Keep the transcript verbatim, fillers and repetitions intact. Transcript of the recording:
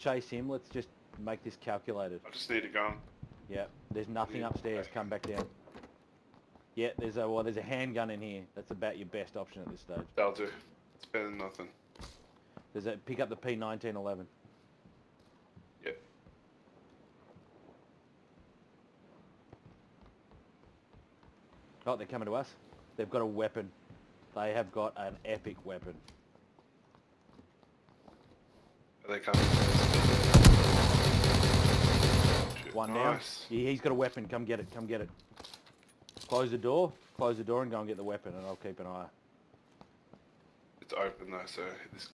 chase him. Let's just make this calculated. I just need a gun. Yeah, there's nothing Yeah. upstairs. Come back down. Yeah, there's a well, there's a handgun in here. That's about your best option at this stage. That'll do. It's better than nothing. There's a pick up the P nineteen eleven. Yep. Oh, they're coming to us. They've got a weapon. They have got an epic weapon. Are they coming? Shit, One nice. down. Yeah, he's got a weapon. Come get it. Come get it. Close the door. Close the door and go and get the weapon, and I'll keep an eye. It's open though, so this